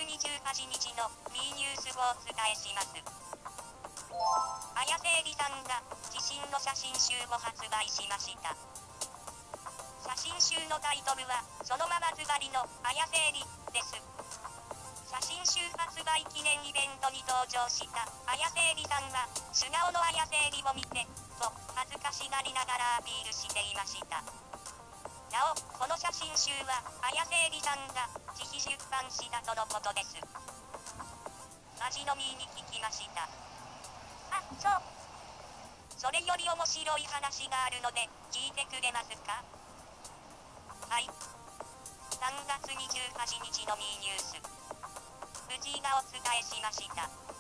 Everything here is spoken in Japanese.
28日のミーニュースをお伝えします。綾瀬えりさんが自身の写真集を発売しました。写真集のタイトルは、そのままずばりの綾瀬えりです。写真集発売記念イベントに登場した綾瀬えりさんは、素顔の綾瀬えりを見て、と恥ずかしがりながらアピールしていました。なお、この写真集は、綾瀬えりさんが自費出版したとのことです。マジ飲みに聞きました。あ、そう。それより面白い話があるので、聞いてくれますか？はい。3月28日のミーニュース。藤井がお伝えしました。